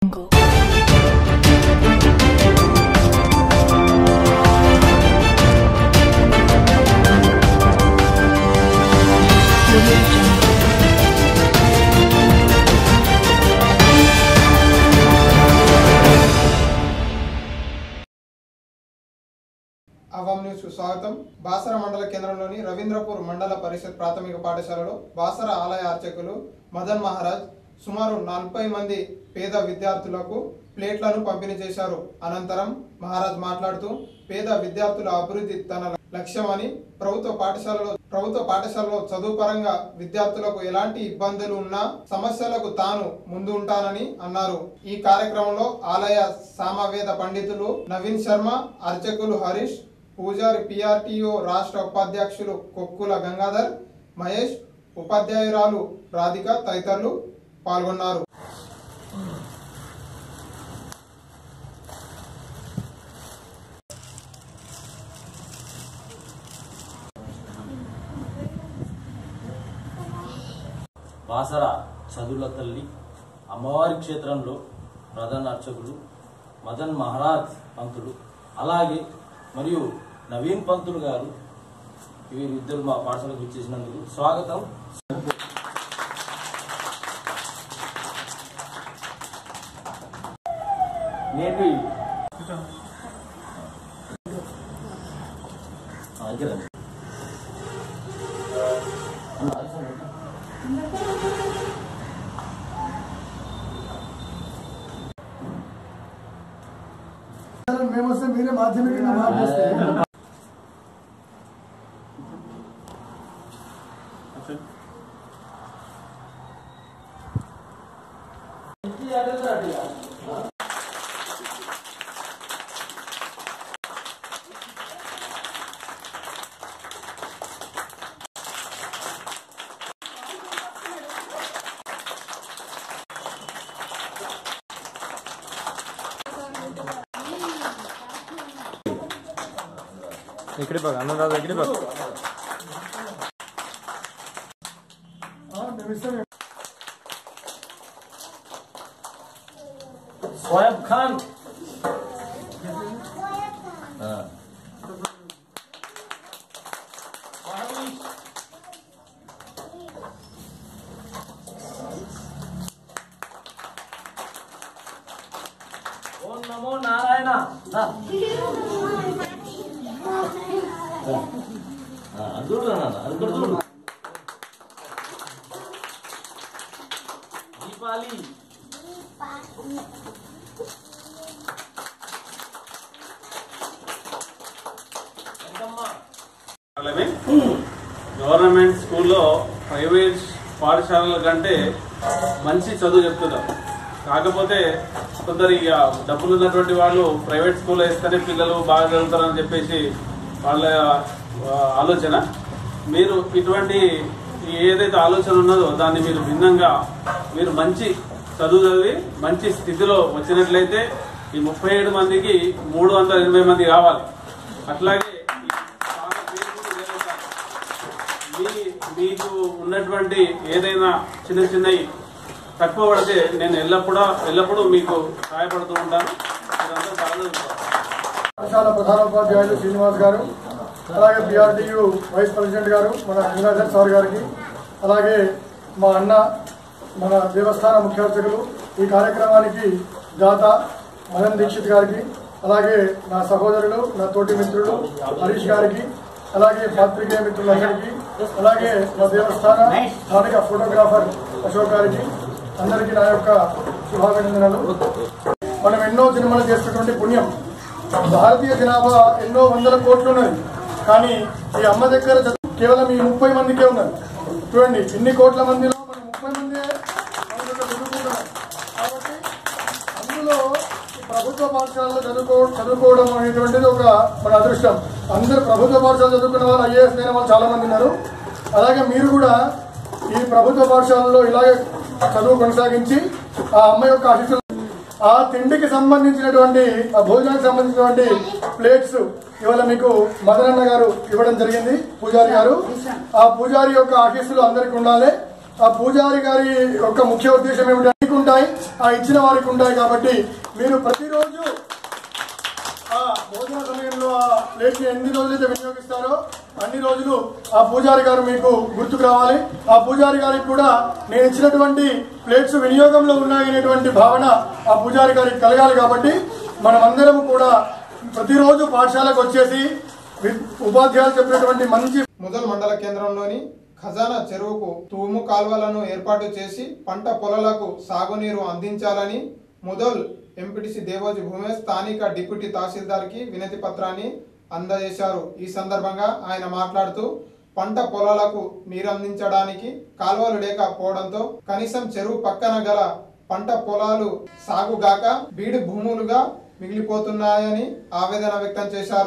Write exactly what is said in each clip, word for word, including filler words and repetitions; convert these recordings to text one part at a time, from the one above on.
అవాం news కు స్వాగతం. బాసర మండల కేంద్రంలోని రవీంద్రపూర్ మండల పరిషత్ ప్రాథమిక పాఠశాలలో బాసర ఆలయ అర్చకులు మదన్ మహారాజ్ సుమారు నలభై మంది పేద విద్యార్థులకు ప్లేట్లను పంపిణీ చేశారు. అనంతరం మహారాజ్ మాట్లాడుతూ పేద విద్యార్థుల అభివృద్ధి తన లక్ష్యమని, ప్రభుత్వ పాఠశాలలో ప్రభుత్వ పాఠశాలలో చదువు పరంగా విద్యార్థులకు ఎలాంటి ఇబ్బందులు ఉన్నా సమస్యలకు తాను ముందు ఉంటానని అన్నారు. ఈ కార్యక్రమంలో ఆలయ సామవేద పండితులు నవీన్ శర్మ, అర్చకులు హరీష్, పూజారి పిఆర్టీఓ రాష్ట్ర ఉపాధ్యక్షులు కొక్కుల గంగాధర్, మహేష్, ఉపాధ్యాయురాలు రాధిక తదితరులు పాల్గొన్నారు. బాసర చదువుల తల్లి అమ్మవారి క్షేత్రంలో ప్రధాన అర్చకులు మదన్ మహారాజ్ పంతులు, అలాగే మరియు నవీన్ పంతులు గారు, వీరిద్దరు మా పాఠశాలకు ఇచ్చేసినందుకు స్వాగతం. నేటి మేము వస్తే మీరే మాధ్యమికంగా మార్చేస్తారు. इकडे बघ आनंदादा, इकडे बघ. शोएब खान, ओम नमो नारायण. అదుడు అదుడు దీపాలి గవర్నమెంట్ స్కూల్లో ప్రైవేట్ పాఠశాలల కంటే మంచి చదువు చెప్తున్నారు. కాకపోతే కొందరు ఇక డబ్బులు ఉన్నటువంటి వాళ్ళు ప్రైవేట్ స్కూల్లో వేస్తేనే పిల్లలు బాగా చదువుతారని చెప్పేసి వాళ్ళ ఆలోచన. మీరు ఇటువంటి ఏదైతే ఆలోచన ఉన్నదో దాన్ని మీరు భిన్నంగా మీరు మంచి చదువు చదివి మంచి స్థితిలో వచ్చినట్లయితే ఈ ముప్పై ఏడు మందికి మూడు వందల ఎనభై మంది కావాలి. అట్లాగే మీ మీకు ఉన్నటువంటి ఏదైనా చిన్న చిన్నవి తక్కువ పడితే నేను ఎల్లప్పుడూ ఎల్లప్పుడూ మీకు సహాయపడుతూ ఉంటాను. పాఠశాల ప్రధానోపాధ్యాయులు శ్రీనివాస్ గారు, అలాగే బిఆర్డియు వైస్ ప్రెసిడెంట్ గారు మన గంగాధర్ సార్ గారికి, అలాగే మా అన్న మన దేవస్థాన ముఖ్యార్చకులు, ఈ కార్యక్రమానికి దాత మదన్ దీక్షిత్ గారికి, అలాగే నా సహోదరులు నా తోటి మిత్రులు హరీష్ గారికి, అలాగే పాత్రికేయ మిత్రులందరికీ, అలాగే మా దేవస్థాన స్థానిక ఫోటోగ్రాఫర్ అశోక్ గారికి అందరికీ నా యొక్క శుభాభినందనలు. మనం ఎన్నో జన్మలు చేసినటువంటి పుణ్యం. భారతీయ జనాభా ఎన్నో వందల కోట్లు ఉన్నది, కానీ ఈ అమ్మ దగ్గర కేవలం ఈ ముప్పై మందికే ఉన్నారు. చూడండి, ఇన్ని కోట్ల మందిలో మనం ముప్పై మంది చదువుకుంటున్నారు. కాబట్టి అందులో ప్రభుత్వ పాఠశాలలో చదువుకో చదువుకోవడం అనేటువంటిది ఒక మన అదృష్టం. అందరూ ప్రభుత్వ పాఠశాల చదువుకున్న వాళ్ళు ఐఏఎస్ అయిన వాళ్ళు చాలా మంది ఉన్నారు. అలాగే మీరు కూడా ఈ ప్రభుత్వ పాఠశాలలో ఇలాగే చదువు కొనసాగించి ఆ అమ్మ యొక్క ఆశీస్సులు, ఆ తిండికి సంబంధించినటువంటి ఆ భోజనానికి సంబంధించినటువంటి ప్లేట్స్ ఇవాళ మీకు మదనన్న గారు ఇవ్వడం జరిగింది, పూజారి గారు. ఆ పూజారి యొక్క ఆశీస్సులు అందరికీ ఉండాలి. ఆ పూజారి గారి యొక్క ముఖ్య ఉద్దేశం ఏమిటి ఉంటాయి, ఆ ఇచ్చిన వారికి ఉంటాయి. కాబట్టి మీరు ప్రతిరోజు ఆ భోజన సమయంలో ఆ ప్లేట్ ని ఎన్ని రోజులైతే వినియోగిస్తారో అన్ని రోజులు ఆ పూజారి గారు మీకు గుర్తుకు రావాలి. ఆ పూజారి గారికి కూడా నేను ఇచ్చినటువంటి ప్లేట్స్ వినియోగంలో ఉన్నాయనేటువంటి భావన ఆ పూజారి గారికి కలగాలి. కాబట్టి మనమందరం కూడా ప్రతిరోజు పాఠశాలకు వచ్చేసి ఉపాధ్యాయులు చెప్పినటువంటి మంచి ముదల్ మండల కేంద్రంలోని ఖజానా చెరువుకు తూము కాల్వలను ఏర్పాటు చేసి పంట పొలాలకు సాగునీరు అందించాలని ముదల్ ఎంపీటీసీ దేవోజీ భూమేష్ స్థానిక డిప్యూటీ తహసీల్దార్కి వినతి పత్రాన్ని అందజేశారు. ఈ సందర్భంగా ఆయన మాట్లాడుతూ పంట పొలాలకు నీరు అందించడానికి కాలువలు లేకపోవడంతో కనీసం చెరువు పక్కన గల పంట పొలాలు సాగుగాక బీడు భూములుగా మిగిలిపోతున్నాయని ఆవేదన వ్యక్తం చేశారు.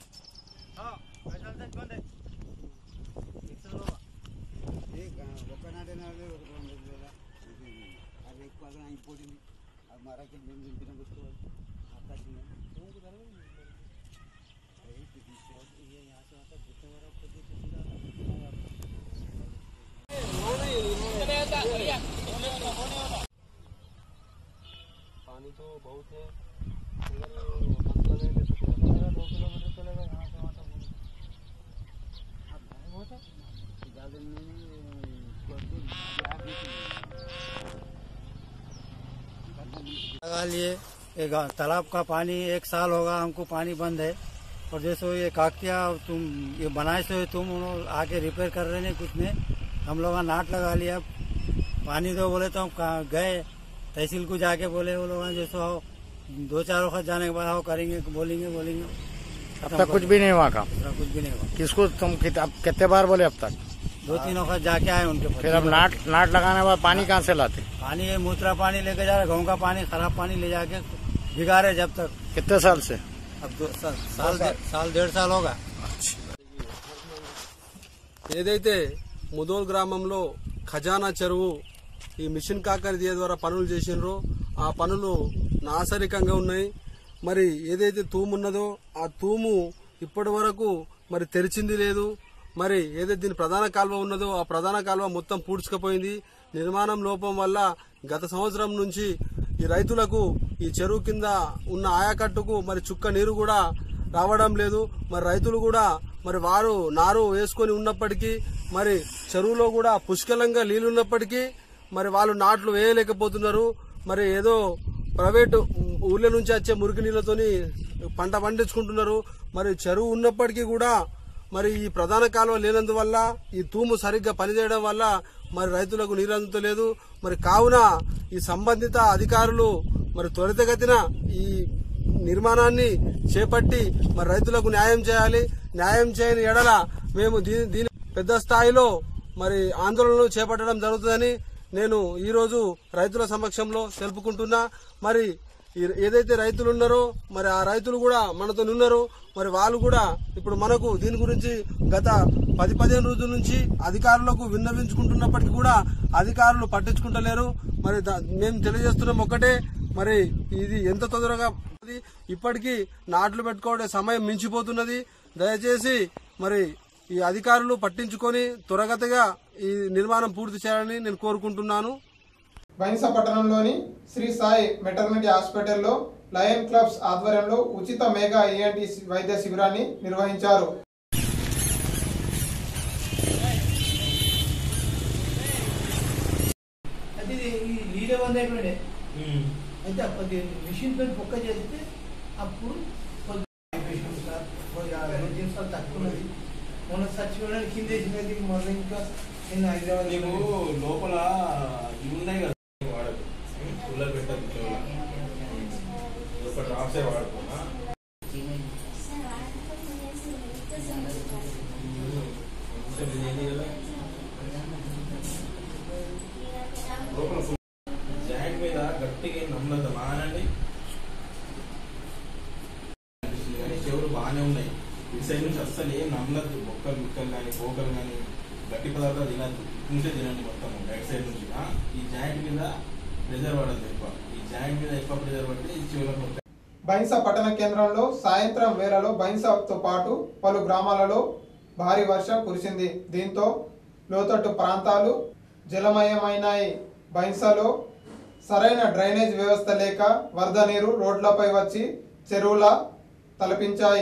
पानी तो बहुत है, मतलब दो किलोमीटर चलेगा यहाँ से वहाँ तक लगा लिए। एक तालाब का पानी एक साल होगा हमको पानी बंद है, और जैसे ये काकतिया तुम ये बनाए से तुम आके रिपेयर कर रहे हैं कुछ ने, हम लोग नाट लगा लिया। पानी दो बोले तो हम गए तहसील को जाके बोले वो लोग जैसे हो दो चार वक्त जाने के बाद हो करेंगे बोलेंगे बोलेंगे अब तक कुछ भी नहीं हुआ काम, कुछ भी नहीं हुआ। किसको तुम अब कितने बार बोले अब तक? दो तीन वक्त जाके आए उनके पास। फिर अब नाट नाट लगाने के बाद पानी कहाँ से लाते? पानी ये मूत्रा पानी लेके जा रहे, गाँव का पानी खराब पानी ले जाके भिगा रहे जब तक। कितने साल से? अब दो साल साल साल डेढ़ साल होगा। ఏదైతే ముదోల్ గ్రామంలో ఖజానా చెరువు ఈ మిషన్ కాకరదీయ ద్వారా పనులు చేసినరో ఆ పనులు నాసరికంగా ఉన్నాయి. మరి ఏదైతే తూము ఉన్నదో ఆ తూము ఇప్పటి వరకు మరి తెరిచింది లేదు. మరి ఏదైతే దీని ప్రధాన కాలువ ఉన్నదో ఆ ప్రధాన కాలువ మొత్తం పూడ్చుకుపోయింది. నిర్మాణం లోపం వల్ల గత సంవత్సరం నుంచి ఈ రైతులకు ఈ చెరువు కింద ఉన్న ఆయకట్టుకు మరి చుక్క నీరు కూడా రావడం లేదు. మరి రైతులు కూడా మరి వారు నారు వేసుకొని ఉన్నప్పటికీ మరి చెరువులో కూడా పుష్కలంగా నీళ్లు ఉన్నప్పటికీ మరి వాళ్ళు నాట్లు వేయలేకపోతున్నారు. మరి ఏదో ప్రైవేటు ఊర్ల నుంచి వచ్చే మురికి నీళ్లతోని పంట పండించుకుంటున్నారు. మరి చెరువు ఉన్నప్పటికీ కూడా మరి ఈ ప్రధాన కాలువ లేనందువల్ల ఈ తూము సరిగ్గా పనిచేయడం వల్ల మరి రైతులకు నీరు అందుతలేదు. మరి కావున ఈ సంబంధిత అధికారులు మరి త్వరితగతిన ఈ నిర్మాణాన్ని చేపట్టి మరి రైతులకు న్యాయం చేయాలి. న్యాయం చేయని ఎడల మేము దీని దీని పెద్ద స్థాయిలో మరి ఆందోళనలు చేపట్టడం జరుగుతుందని నేను ఈ రోజు రైతుల సమక్షంలో తెలుపుకుంటున్నా. మరి ఏదైతే రైతులు ఉన్నారో మరి ఆ రైతులు కూడా మనతో ఉన్నారు. మరి వాళ్ళు కూడా ఇప్పుడు మనకు దీని గురించి గత పది పదిహేను రోజుల నుంచి అధికారులకు విన్నవించుకుంటున్నప్పటికీ కూడా అధికారులు పట్టించుకుంటలేరు. మరి మేము తెలియజేస్తున్నాం ఒకటే, మరి ఇది ఎంత తొందరగా ఇప్పటికీ నాట్లు పెట్టుకోవడే సమయం మించిపోతున్నది. దయచేసి మరి ఈ అధికారులు పట్టించుకొని త్వరగతిగా ఈ నిర్మాణం పూర్తి చేయాలని నేను కోరుకుంటున్నాను. బైన్స పట్టణంలోని శ్రీ సాయి మెటర్నిటీ హాస్పిటల్లో లయన్ క్లబ్స్ ఆధ్వర్యంలో ఉచిత మెగా ఈఎన్టీ వైద్య శిబిరాన్ని నిర్వహించారు. మిషన్ పై బుక్క చేస్తే అప్పుడు తక్కువది మొన్న చచ్చిపోవడానికి కింద వేసినది మొన్న ఇంకా నిన్న హైదరాబాద్ లోపల ఇవి ఉన్నాయి కదా వాడదు పుల్లలు పెట్టదు డ్రాప్స్ వాడుతున్నా లోపల జాయింట్ మీద గట్టిగా నమ్మదు మానండి. చెవులు బాగానే ఉన్నాయి. ఈ సైడ్ నుంచి అస్సలు ఏం నమ్మద్దు. బొక్కలు ముక్కలు కానీ పోకలు కానీ గట్టి పదార్థాలు తినద్దు. నుంచే తినండి మొత్తం రైట్ సైడ్ నుంచి. ఈ జాయింట్ మీద ప్రెజర్ పడదు ఎక్కువ. ఈ జాయింట్ మీద ఎక్కువ ప్రెజర్ పడితే ఈ చెవులకు. బైన్స పట్టణ కేంద్రంలో సాయంత్రం వేళలో బైన్సతో పాటు పలు గ్రామాలలో భారీ వర్షం కురిసింది. దీంతో లోతట్టు ప్రాంతాలు జలమయమైనాయి. బైన్సాలో సరైన డ్రైనేజ్ వ్యవస్థ లేక వరద నీరు రోడ్లపై వచ్చి చెరువుల తలపించాయి.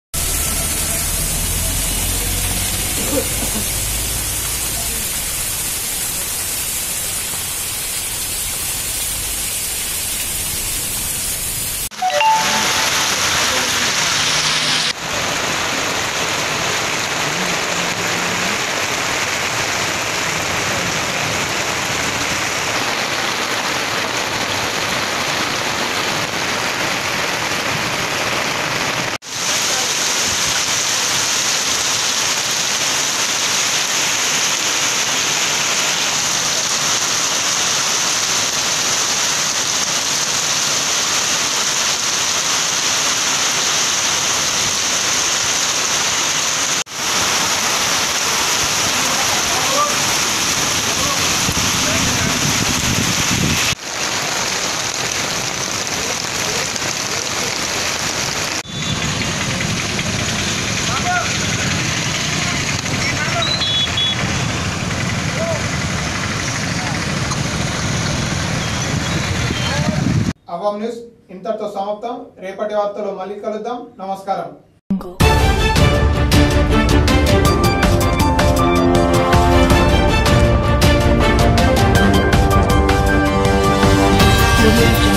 అవాం న్యూస్ ఇంతటితో సమాప్తం. రేపటి వార్తలో మళ్ళీ కలుద్దాం. నమస్కారం. Thank you.